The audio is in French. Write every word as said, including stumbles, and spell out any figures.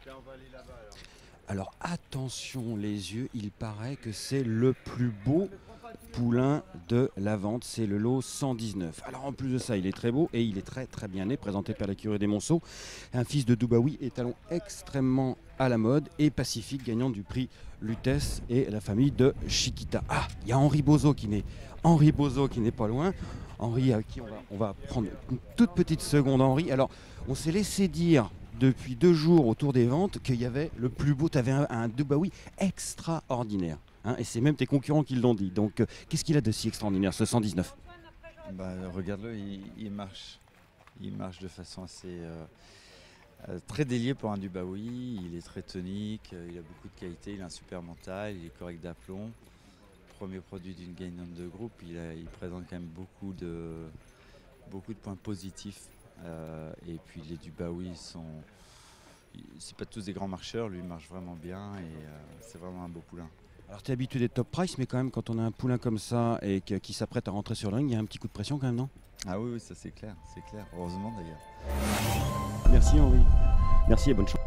Alors attention les yeux, il paraît que c'est le plus beau poulain de la vente, c'est le lot cent dix-neuf. Alors en plus de ça, il est très beau et il est très très bien né, présenté par l'écurie des Monceaux. Un fils de Dubaoui, étalon extrêmement à la mode et pacifique, gagnant du prix Lutèce et la famille de Chiquita. Ah, il y a Henri Bozo qui n'est Henri Bozo qui n'est pas loin. Henri, à qui on va, on va prendre une toute petite seconde, Henri. Alors, on s'est laissé dire depuis deux jours autour des ventes qu'il y avait le plus beau, tu avais un, un Dubaoui extraordinaire. Hein, et c'est même tes concurrents qui l'ont dit. Donc, euh, qu'est-ce qu'il a de si extraordinaire, ce cent dix-neuf? Bah, regarde-le, il, il marche. Il marche de façon assez euh, euh, très déliée pour un Dubaoui. Il est très tonique, euh, il a beaucoup de qualité, il a un super mental, il est correct d'aplomb. Premier produit d'une gagnante de groupe, il, a, il présente quand même beaucoup de, beaucoup de points positifs. Euh, et puis les Dubaoui sont, c'est pas tous des grands marcheurs, lui il marche vraiment bien et euh, c'est vraiment un beau poulain. Alors, tu es habitué des top price, mais quand même, quand on a un poulain comme ça et que- qui s'apprête à rentrer sur le ring, il y a un petit coup de pression quand même, non? Ah oui, oui, ça c'est clair, c'est clair. Heureusement d'ailleurs. Merci Henri. Merci et bonne chance.